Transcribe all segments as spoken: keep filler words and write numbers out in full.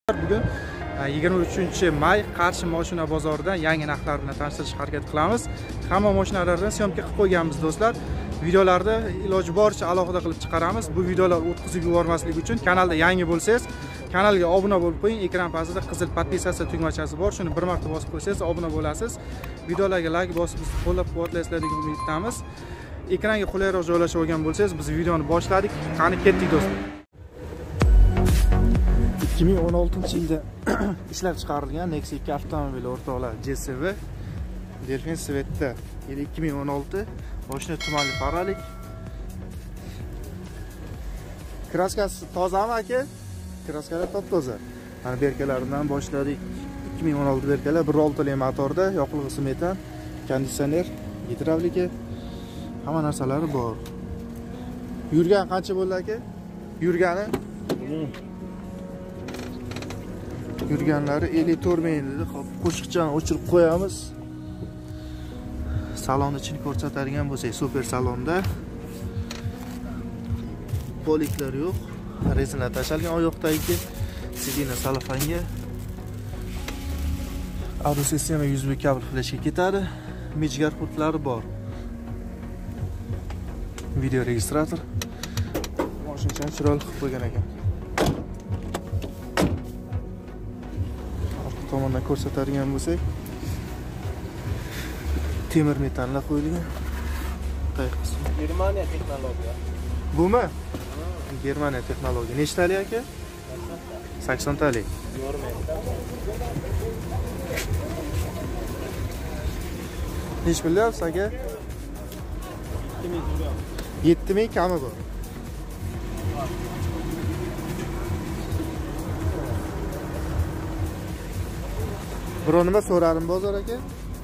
Bugun yigirma uchinchi may Qarshi mashina bozoridan yangi narxlar bilan tanishtirishga harakat qilamiz. Hamma mashinalardan syomka qilib qo'yganmiz do'stlar. Videolarda iloji boricha alohida qilib chiqaramiz. Bu videolar o'tkazib yubormaslik uchun kanalda yangi bo'lsangiz, kanalga obuna bo'lib qo'ying. Ekran pastida qizil podpisatsiya tugmachasi bor. Shuni bir marta bosib qo'ysangiz obuna bo'lasiz. Videolarga like bosib bizni qo'llab-quvvatlaysizlar degan umidamiz. Ekranga qulayroq joylashib olgan bo'lsangiz, biz videoni boshladik. Qani ketdik do'stlar. ikki ming o'n oltinchi yilda ishlab chiqarilgan Nexia ikki avtomobili o'rtoqlar J S V Delfin Svetda yil ikki ming o'n olti, mashina tumanli faralik. Kraskasi tozami aka? Kraskalar top-toza. Mana berkalaridan boshladik. ikki ming o'n olti berkalar bir olti li motorda, yoqilg'isi metan, konditsioner, gidravlika, hamma narsalari bor. Yurgan qancha bo'ldi aka? Yurgani Yurganlari ellik to'rt ming dedi. Xo'p, qo'shiqchani o'chirib qo'yamiz. Salonni ichini ko'rsatadigan bo'lsak, super salonda. Poliklar yo'q. Rezina tashalgan oyoqdagi sidina salofanga. Audio sistema yuz ming kabel flashga ketadi. Mijgar qutblari bor. Video registrator. Mashinani chiroyli qilib qo'ygan ekan. Tomondan ko'rsatadigan bo'lsak, temir metallar qo'yilgan. Germaniya texnologiya. Bumi? Germaniya texnologiya. Nechtalik aka? sakson talik. Nech bilyapsiz aka? yetti ming kami bor. Biror nima so'radim bozor aka?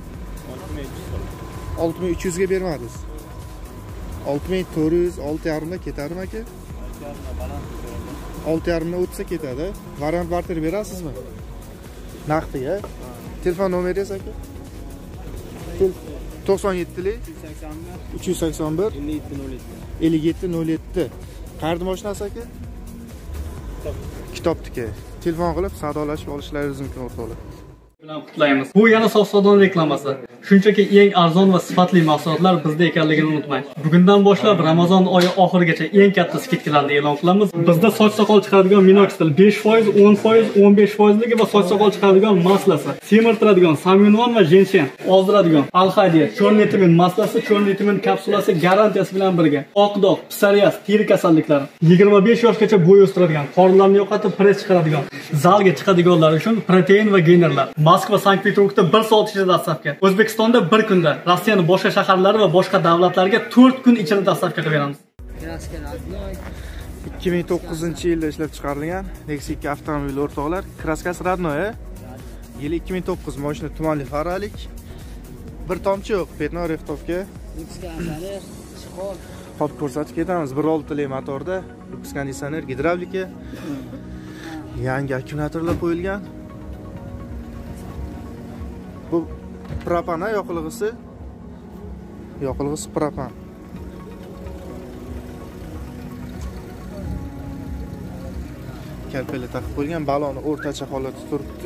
olti ming uch yuz ga bermadingiz. olti ming to'rt yuz, olti yarim da ketadimi aka? olti yarim da o'tsa ketadi. Variant barter berasizmi? Naqdiga. Telefon nomeringiz aka? to'qson yetti lik uch yuz sakson bir ellik yetti nol yetti. Qayerda mashinasi aka? Kitobniki. Telefon qilib savdolashib olishlaringiz mumkin o'rtoqlar. bilan qutlaymiz. Bu yana Sof-Sodon reklamasi. Shunchaki eng arzon va sifatli mahsulotlar bizda ekanligini unutmang. Bugundan boshlab Ramazon oyi oxirigacha eng katta skidkalarni e'lon qilamiz. Bizda soch soqol chiqaradigan minoxidil besh foiz, o'n foiz, o'n besh foizligi va soch soqol chiqaradigan maslasi, semirtiradigan samyunvon va jensen, ozdiradigan alhadiya, chornitimin maslasi, chornitimin kapsulasi garantiyasi bilan birga. Oq dog, psoriaz, teri kasalliklari, yigirma besh yoshgacha bo'y o'stiradigan, qorinlarni yo'qotib press chiqaradigan, zalga chiqadiganlar uchun protein va geynerlar. Moskva, Sankt-Peterburgda bir soat ichida dastavka. O'zbekistonda bir kunda, Rossiyaning boshqa shaharlari va boshqa davlatlarga to'rt kun ichida dastavka qilib beramiz. ikki ming to'qqizinchi yilda ishlab chiqarilgan Nexia ikki avtomobili o'rtoqlar. Kraskasi Radnoy. Yil ikki ming to'qqiz, mashina tumanli faralik. Bir tomchi yo'q, petno rextovka. Hop ko'rsatib ketamiz. bir olti li motorda, luks konditsioner, gidravlika. Yangi akkumulyatorlar qo'yilgan. Bu propan yoqilg'isi. Yoqilg'isi propan. Kalpeli taqib qo'ygan, baloni o'rtacha holatda turibdi.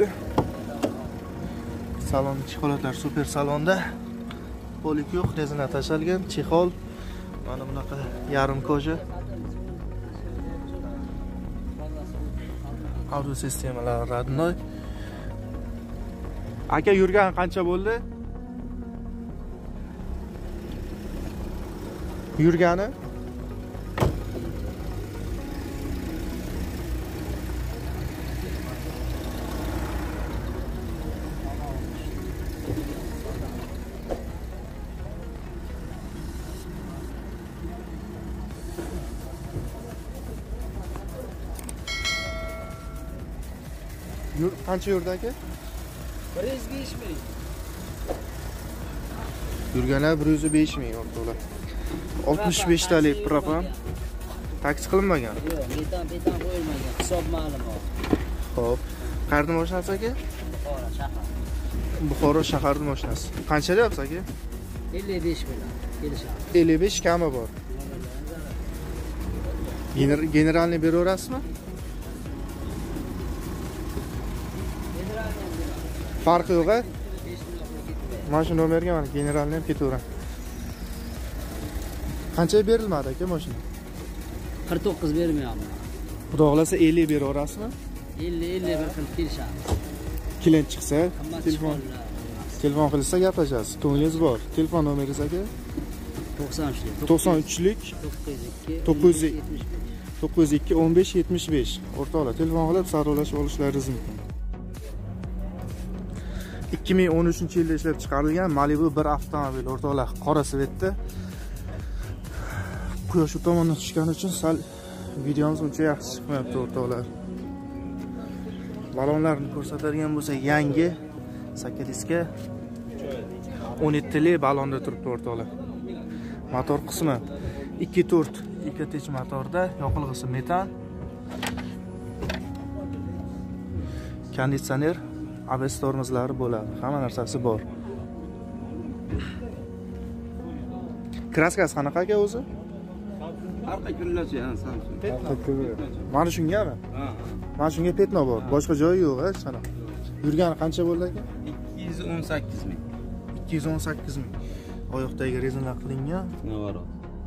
Salon ichi holatlar super salonda. Polik yo'q, rezina tashalgan, chexol. Mana bunaqa yarim koja. Audio sistemalar Radnoy. Aka yurgan qancha bo'ldi? Yurgani? Yur, qancha yurdi aka? bir yuz besh ming. Yurganlar bir yuz besh ming o'rtoqlar. oltmish besh talik propan. Taksi qilinmagan. Yo'q, metan metan qo'yilmagan. Hisob ma'lumot. Xo'p. Qayerda mashinasi aka? Buxoro shahar. Buxoro shaharda mashinasi. Qancha deyapsiz aka? ellik besh bilan kelishamiz. ellik besh kami bor. Generalni beraverasizmi? Farqi yo'q a? Mashina nomerga mana generalni ham ketaveram. Qancha berilmadi aka mashina? qirq to'qqiz bermayapman. Xudo xolasa ellik beraverasizmi? ellik ellik bir qilib kelishamiz. Klient chiqsa, Telefon telefon qilsa gaplashasiz. To'ningiz bor. Telefon nomeringiz aka? to'qson uch to'qson uchlik to'qqiz yuz ikki to'qqiz yuz ikki o'n besh yetmish besh. O'rtoqlar, telefon qilib savdolashib olishlaringiz mumkin. ikki ming o'n uchinchi yilda ishlab chiqarilgan Malibu bir avtomobil o'rtoqlar, qora svetda. Quyosh u tomondan tushgani uchun sal videomiz uncha yaxshi chiqmayapti o'rtoqlar. Balonlarni ko'rsatadigan bo'lsak, yangi sakkiz o'n yettili balonda turibdi o'rtoqlar. Motor qismi ikki to'rt ikki tech motorda, yoqilg'isi metan. Konditsioner, A B S tormozlari bo'ladi. Hamma narsasi bor. Kraskasi qanaqa aka o'zi? Arqa kullachi ham Samsung. Mana shungami? Ha. Mana shunga petno bor. Boshqa joyi yo'q, ha, sana. Yurgani qancha bo'ldi aka? ikki yuz o'n sakkiz ming. ikki yuz o'n sakkiz ming. Oyoqdagi rezina qilingan. Navaro.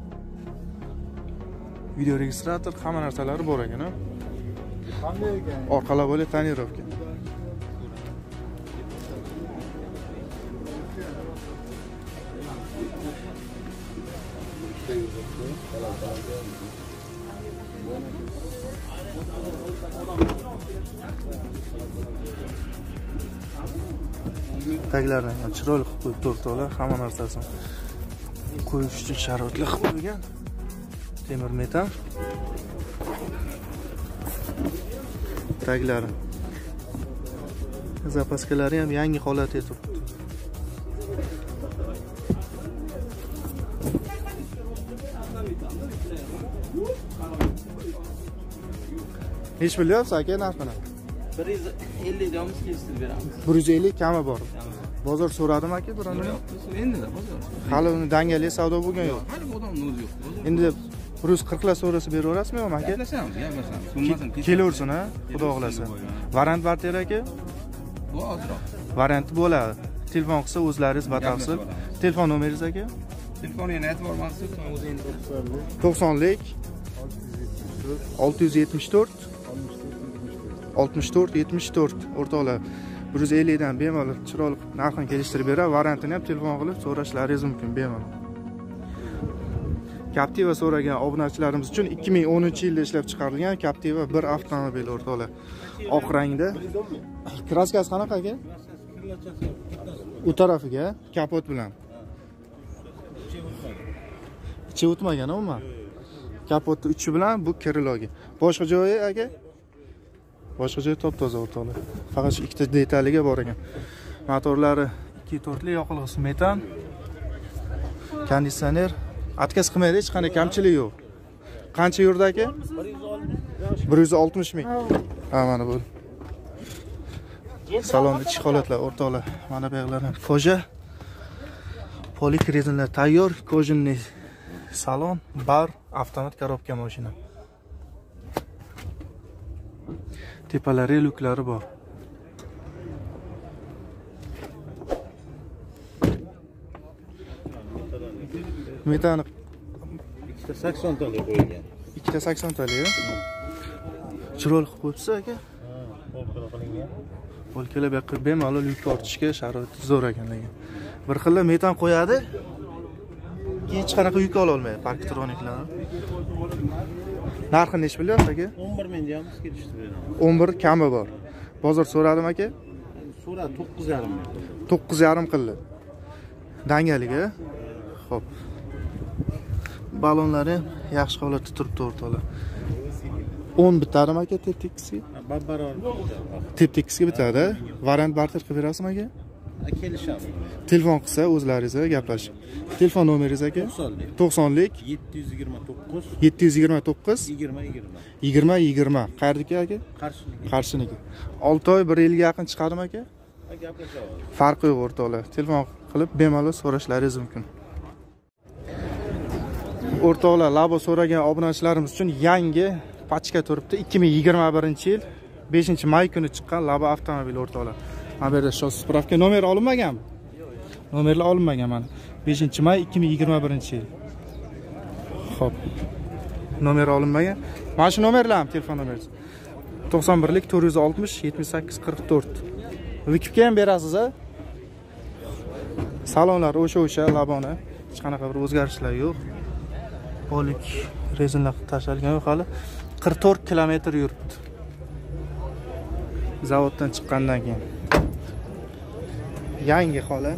Video registrator, hamma narsalari bor ekan, ha. Qanday ekan? Orqalar bo'la tonirovka. Taglarni ham chiroyli qilib qo'yib o'rtoqlar, hamma narsasini qo'yish uchun sharoitlar qilib qo'ygan. Temir metan. Taglari. Zapaskalari ham yangi holatda turibdi. Nech bilyapsiz aka narxini? bir yuz ellik domiz kelishtirib beramiz. bir yuz ellik kami bor. Bozor so'radim aka bironda. Endi bozor. Hali uni dangali savdo bo'lgan yo'q. Hali odamning o'zi yo'q. Endi bir yuz qirq lar so'rasa beraverasizmi yo'qmi aka? Gaplashamiz, gaplashamiz. Summasini Kelaversin ha, xudo xolasa. Variant barter aka? Bu ozroq. Varianti bo'ladi. Telefon qilsa o'zlaringiz batafsil. Telefon nomeringiz aka? Telefoniga aytib bormansiz, o'zingiz to'qsonlik olti yuz yetmish to'rt oltmish to'rt yetmish to'rt o'rtoqlar. bir yuz ellik dan bemalol chiroyli narxini kelishtirib beradi. Variantini ham telefon qilib so'rashlaringiz mumkin bemalol. Captiva so'ragan obunachilarimiz uchun ikki ming o'ninchi yilda ishlab chiqarilgan Captiva bir avtomobil o'rtoqlar. Oq rangda. Kraskasi qanaqa aka? U tarafiga kapot bilan. Ichi o'tmagan umuman. Kapotni uchi bilan bu kirilogi. Boshqa joyi aka? Boshqa joyi top-toza o'rtoqlar. Faqat shu ikkita detaliga bor ekan. Motorlari ikki to'rtli, yoqilg'isi metan. Konditsioner atkas qilmaydi, hech qanday kamchilik yo'q. Qancha yurdi aka? bir yuz oltmish ming. Ha, mana bu. Salonda ichki holatlar o'rtoqlar. Mana bu yerlar koja. Polik rezinlar tayyor, kojinli salon, bar, avtomat korobka mashina. Tepalari, luklari bor. Metani ikkita sakson talik qo'yilgan. ikkita sakson talik. Chiroyli qilib qo'yibsiz aka. Polkalar bu yoqqa bemalol yuk tortishga sharoiti zo'r ekan lekin. Bir xilla metan qo'yadi. Hech qanaqa yuk ola olmaydi parktroniklar. Narxini nech bilyapsiz aka? o'n bir ming deymiz kelishdi beramiz. o'n bir kami bor. Bozor so'radim aka? So'radi to'qqiz yarim ming. to'qqiz yarim qildi. Dangaliga. Xo'p. Balonlari yaxshi holatda turibdi o'rtoqlar. o'n bitadimi aka tep-tekisga? Babbaron. Tep-tekisga bitadi. Variant barter qilib berasizmi aka? Kelishamiz. Telefon qilsa o'zlaringizga gaplashing. Telefon nomeringiz aka? to'qsonlik yetti yuz yigirma to'qqiz yetti yuz yigirma to'qqiz yigirma yigirma. yigirma yigirma. Qayerdiki aka? Qarshiniki. Qarshiniki. olti oy bir yilga yaqin chiqadimi aka? Gaplashamiz. Farqi yo'q o'rtoqlar. Telefon qilib bemalol so'rashlaringiz mumkin. O'rtoqlar, labo so'ragan obunachilarimiz uchun yangi pachka turibdi. ikki ming yigirma birinchi yil beshinchi may kuni chiqqan labo avtomobil o'rtoqlar. Mana bu yerda shu spravka nomeri olinmaganmi? Nomerlar olinmagan mana. beshinchi may ikki ming yigirma birinchi yil. Xo'p. Nomeri olinmagan. Mana shu nomerlarmi telefon nomeringiz? to'qson birlik to'rt yuz oltmish yetmish sakkiz qirq to'rt. Vikipga ham berasiz a? Salonlar o'sha-o'sha labona. Hech qanaqa bir o'zgarishlar yo'q. Polik rezinlar tashalgan yo'q hali. qirq to'rt kilometr yuribdi. Zavoddan chiqqandan keyin. Yangi holi.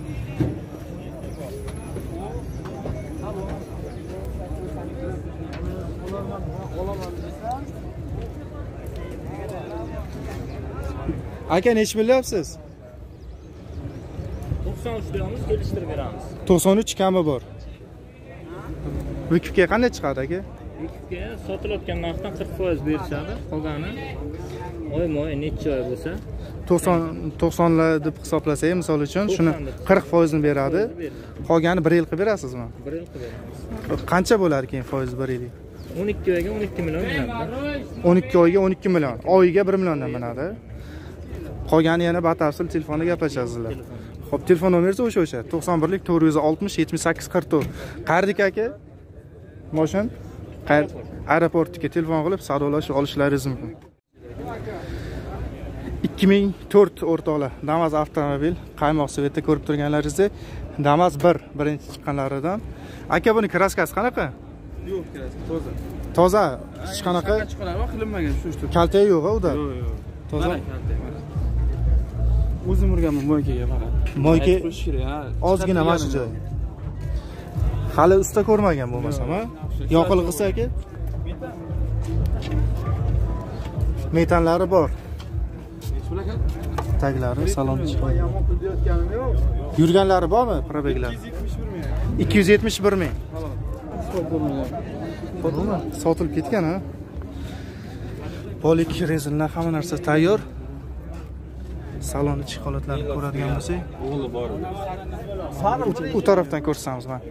Aka nech bilyapsiz? to'qson uch deyamiz, kelishtirib beramiz. to'qson uch kami bor. Vikipga qanday chiqadi aka? Vikipga sotilayotgan narxdan qirq foiz berishadi. Qolgani oyma-oy necha oy bo'lsa, to'qson to'qsonlar deb hisoblasak, misol uchun shuni qirq foiz ni beradi. Qolgani bir yil qilib berasizmi? bir yil qilib beramiz. Qancha bo'lar ekan foiz bir yil? o'n ikki oyga o'n ikki million minadi. o'n ikki oyga o'n ikki million. Oyiga bir milliondan minadi. Qolgani yana batafsil telefonda gaplashasizlar. Xo'p, telefon nomeringiz o'sha-o'sha. to'qson birlik to'rt yuz oltmish yetmish sakkiz qirq to'rt. Qayerdik aka? Moshin aeroportga telefon qilib savdolashib olishlaringiz mumkin. ikki ming to'rt o'rtoqlar Damas avtomobil Qaymoq Svetda ko'rib turganlaringizda Damas bir birinchi chiqqanlaridan. Aka buni kraskasi qanaqa? Yo'q, kraska toza. Toza, hech qanaqa chiqarama qilinmagan shu ishda. kalta yo'q a unda. Yo'q, yo'q. Toza. O'zim urganman moykaga faqat. Moyka Qo'shish kerak, ha. ozgina mana shu joy. Hali usta ko'rmagan bo'lmasam, ha? Yoqilg'isi aka? Metanlari bor. Taglari salon chiqadi. Yurganlari bormi probeglar? ikki yuz yetmish bir ming. Sotilib ketgan ha. Polik rezinlar hamma narsa tayyor. Salon ichki holatlarini ko'radigan bo'lsak, O'g'li bor. u tarafdan ko'rsatamiz mana.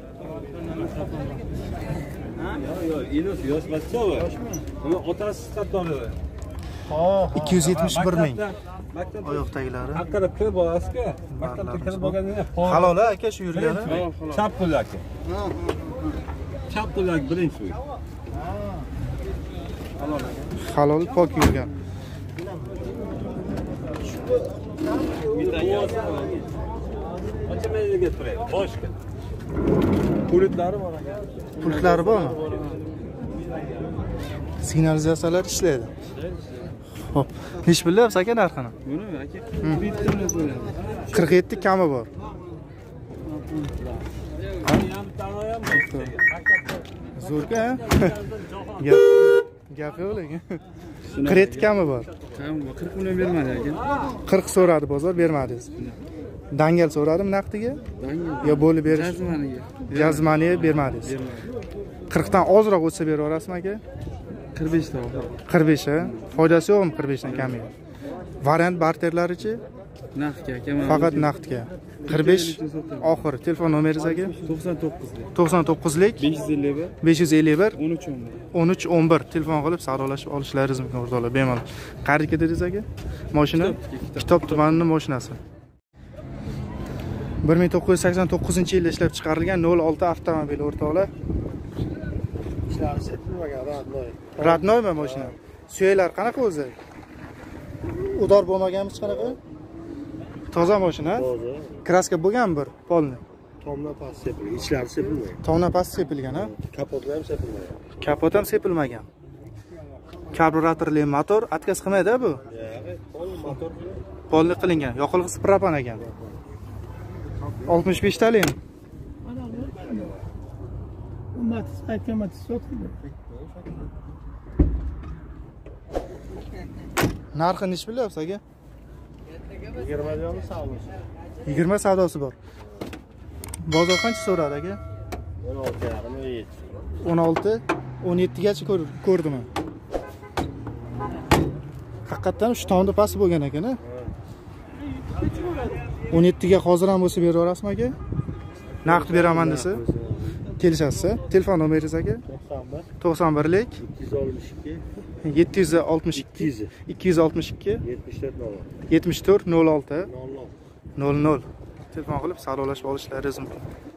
Yo'q, Ilyos yosh bachcha u. Uni otasi sattori. ikki yuz yetmish bir ming. Oyoq taglari. Haqqada kirib borasiz-ku. Maktabga kirib bo'lganda Halol aka shu yurgani. chap qo'lak. Chap qo'lak birinchi uy. Halol pok yurgan. Qancha mayliga turadi? Boshqa. Pulitlari bor aka. Pultlari bormi? Signalizatsiyalar ishlaydi. Xo'p, nech bilyapsiz aka narxini? Buni aka qirq yetti million so'rayapti. qirq yetti kami bor. Zo'rga, ha? Gap gap yo'q lekin. qirq yetti kami bor. Tamam, qirq million bermadi aka. qirq so'radi bozor, bermadingiz. Dangal so'radim naqdiga? Dangal. Yo bo'lib berish. Jazmaniga. Jazmaniga bermadingiz. qirq dan ozroq o'tsa beraverasizmi aka? qirq besh ta. qirq besh ha? Foydasi yo'qmi qirq besh dan kamiga? Variant barterlarichi? Naqdga aka. Faqat naqdga. qirq besh oxiri. Telefon nomeringiz aka? to'qson to'qqiz lik. to'qson to'qqizlik besh yuz ellik bir besh yuz ellik bir o'n uch o'n bir. o'n uch o'n bir telefon qilib savdolashib olishlaringiz mumkin o'rtoqlar, bemalol. Qayerga dedingiz aka? Mashina Kitob tumanining mashinasi. bir ming to'qqiz yuz sakson to'qqizinchi yilda ishlab chiqarilgan nol olti avtomobil o'rtoqlar. Radnoymi mashina? Suyaklar qanaqa o'zi? Udor bo'lmaganmi hech qanaqa? Toza mashina? Toza. Kraska bo'lgan bir polni. Tomlar past sepilgan, ichlari sepilmagan. Tomna past sepilgan, ha? Kapotlar ham sepilmagan. Kapot ham sepilmagan. Karburatorli motor, atkas qilmaydi bu? Yo'q, pol motor. Polni qilingan. Yoqilg'isi propan ekan. oltmish besh talikmi? Narxi nech bilyapsiz aka? yigirma million savdosi. yigirma savdosi bor. Bozor qancha so'radi aka? o'n olti yarim o'n yetti. o'n olti o'n yetti gacha ko'rdim. Haqiqatan shu tomda past bo'lgan ekan-a? o'n yetti ga hozir ham bo'lsa beraverasizmi aka? Naqd beraman desa, kelishasiz. Telefon nomeringiz aka? to'qson bir to'qson birlik ikki yuz oltmish ikki yetti yuz oltmish ikki ikki yuz oltmish ikki yetmish to'rt nol yetmish to'rt nol olti nol nol nol nol telefon qilib savdolashib olishlaringiz mumkin.